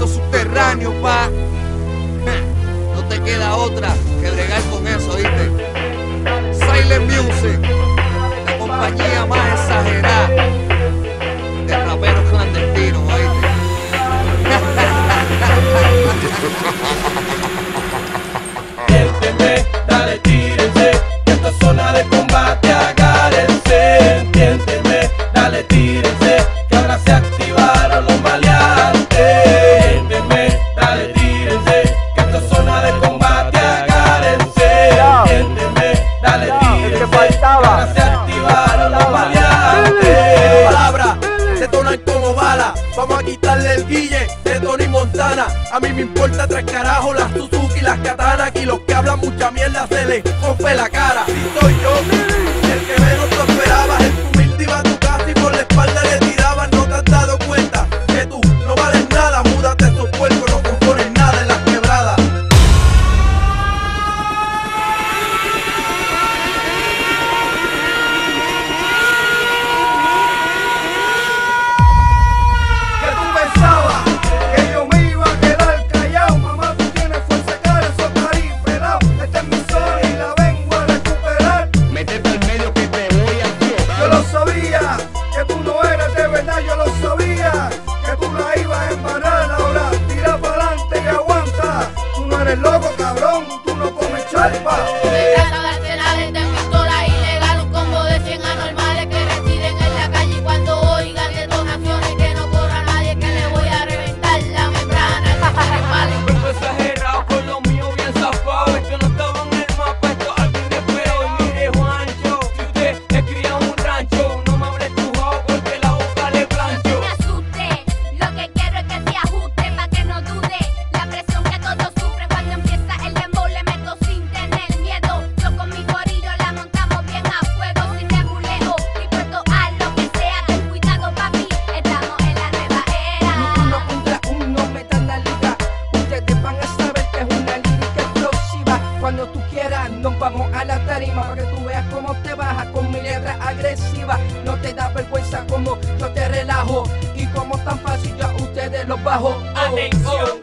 movimiento subterráneo, pa. No te queda otra que bregar con eso, ¿viste? Silent Music, la compañía más exagerada de raperos clandestinos, ¿oíste? Entiéndeme, dale, tírense, que esta es zona de combate, agárrense. Entiéndeme, dale, tírense, que ahora se activaron los maleantes. Entiéndeme, dale, tírense, que esta es zona de combate, agárrense. Entiéndeme, dale, tírense, que ahora se activaron los maleantes. Palabras se tonan como balas, vamos a quitarle el guille de Tony Montana. A mí me importa tres carajos las Suzuki, las Katana, y los que hablan mucha mierda se les rompe la cara. Si soy yo, el que menos lo esperabas, el que humilde iba a tu casa y por la espalda le tiraban. No te has dado cuenta que tú no vales nada, múdate esos puercos, no compones nada en las quebradas. ¿Qué tú pensabas? Que yo me iba a quedar callado. Mamá, tú tienes fuerza, cara, eso cari pelado. Esta es mi zona y la vengo a recuperar. Métete al medio que te voy a explotar. Yo lo sabía, que tú no eres de verdad, yo lo sabía, que tú la ibas a embarrar. Ahora tira para adelante y aguanta. Tú no eres loco, cabrón, tú no comes charpa. Se trata de arsenales de pistolas ilegales, un combo de 100 anormales que residen en la calle, y cuando oigan detonaciones que no corra nadie, que le voy a reventar la membrana a esos animales. Vengo exagerado con lo mío bien zafado. Es que no estaba en el mapa, esto es algo inesperado. Y mire, Juancho, si usted es criado en un rancho, no me hable tu juego porque la boca le plancho. No me asuste, lo que quiero es que se ajuste, pa' que no dude la presión que todos sufren cuando empieza el dembow. Le meto sin tener miedo, yo con mi corillo la montamos bien a fuego, sin nebuleo, dispuesto a lo que sea. Ten cuidado, papi, estamos en la nueva era. Uno contra uno me dan la liga. Ustedes van a saber que es una lírica explosiva. Cuando tú quieras nos vamos a la tarima, para que tú veas cómo te bajas con mi letra agresiva. No te da vergüenza como yo te relajo, y como tan fácil yo a ustedes los bajo. Atención,